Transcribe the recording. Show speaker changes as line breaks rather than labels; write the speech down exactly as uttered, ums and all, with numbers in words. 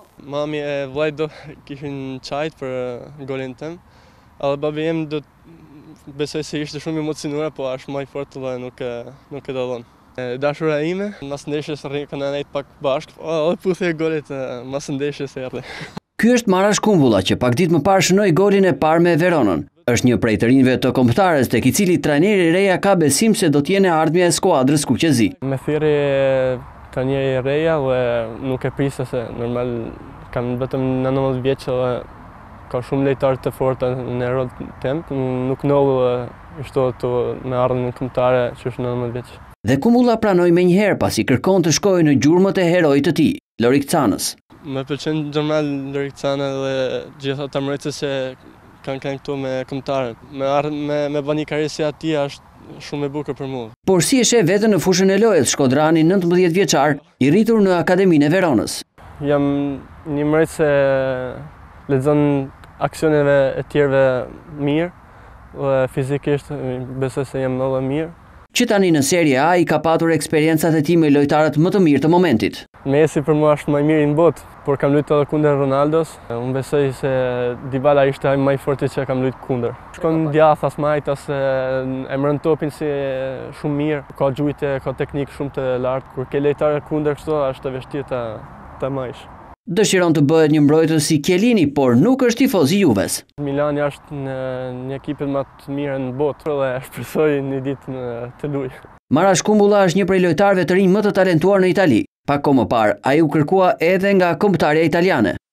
Mami e vllajt do kishin qajt për golin tim, edhe babi jem do besoj se ishte shumë emocionuar, po është më i fortë dhe nuk e nuk e dallon. Dashura ime, mas ndeshjes rri kanë nejt pak bashkë, edhe puthi e golit mas ndeshjes erdhi.
Ky është Marash Kumbulla që pak ditë më parë shënoi golin e parë me Veronën. Është një prej të rinjve të kombëtares tek i cili trajneri i reja ka besim se do të jenë ardhmja e skuadrës kuqezi.
Me thirrje trajneri i reja dhe nuk e prisa se normal kam vetëm nëntëmbëdhjetë vjeç dhe ka shumë lojtarë të fortë në rol tim, nuk nollu ishto të me ardhmën kombëtare që është nëntëmbëdhjetë vjeç.
Dhe Kumbulla pranoi menjëherë pasi kërkon të shkojë në gjurmët e heroit të tij, Lorik Canës.
Më pëlqen normal Lorik Cana dhe gjithë ata mbrojtës që kanë kanë këtu me kombëtarën. Me me me bani karrierë si atij është shumë e bukur për mua.
Por si e sheh veten në fushën e lojës shkodrani nëntëmbëdhjetë vjeçar i rritur në Akademinë e Veronës?
Jam një mbrojtës që lexon aksioneve e tjerëve mirë dhe fizikisht besoj se jam edhe mirë.
Që tani në Serie A i ka patur eksperiencat e tij me lojtarët më të mirë të momentit.
Messi për mua është më i miri në botë, por kam luajtur edhe kundër Ronaldos. Unë besoj se Dybala ishte ai më i forti që kam luajtur kundër. Shkon djathtë as majtas, e mërën topin si shumë mirë, ka gjujtje, ka teknikë shumë të lartë. Kur ke lojtarë kundër kështu është e vështirë ta ta majsh.
Dëshiron të bëhet një mbrojtës si Chiellini, por nuk është tifoz i Juves.
Milani është në një ekipet më të mirë në botë dhe shpresoj një ditë të luaj.
Marash Kumbulla është një prej lojtarëve të rinj më të talentuar në Itali. Pak kohë më parë, ai u kërkua edhe nga kombëtarja italiane.